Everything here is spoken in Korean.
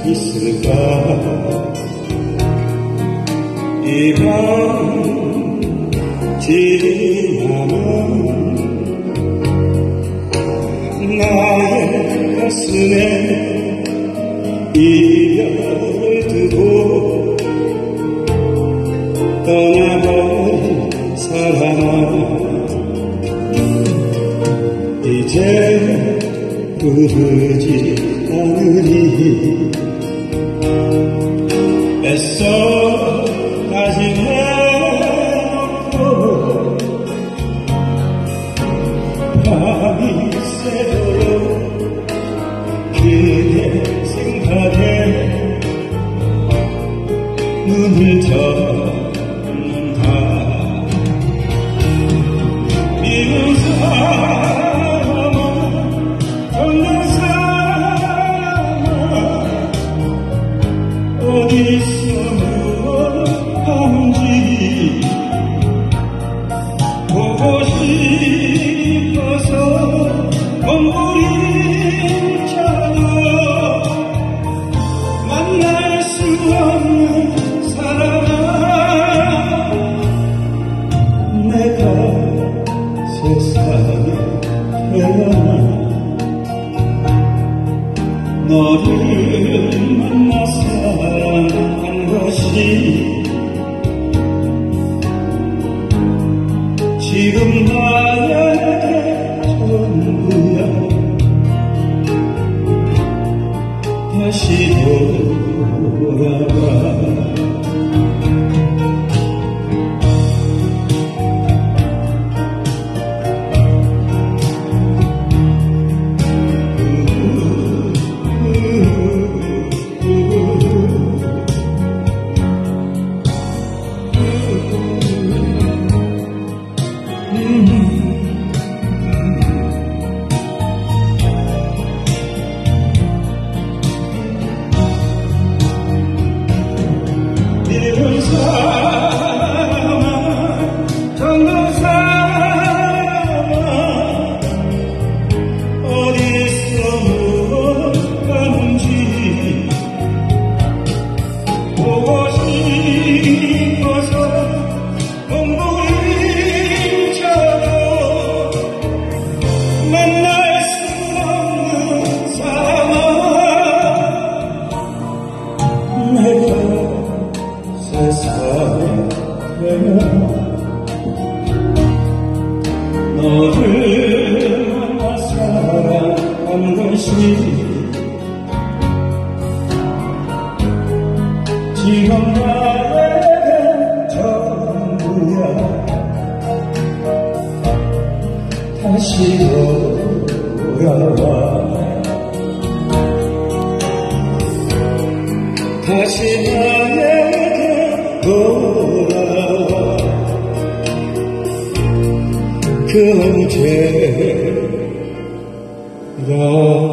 있을까? 이밤 지나면 나의 가슴에 이별을 두고 떠나버린 사랑아, 이제 부르지 않으리. 애써 다시 내놓고 밤이 새도록 그대 생각에 눈을 떴는다. 미운 사람아, 정말 사람아, 어디서 무엇하는지 보고 싶어서 몸부림쳐도 만날 수 없는 사람아, 내가 세상에 태어나 너를 만나 사랑한 것이 지금 나에게 전부야. 다시 돌아가. 이런 사람아, 정말 사람아, 어디서 무엇하는지 보고 싶어서 몸부림쳐도 만날 수 없는 사람아, 내가 세상에 태어나 너를 만나 사랑한 것이 지금 나에게 전부야. 다시 돌아와. 다시 나에게 돌아와. 그 언제라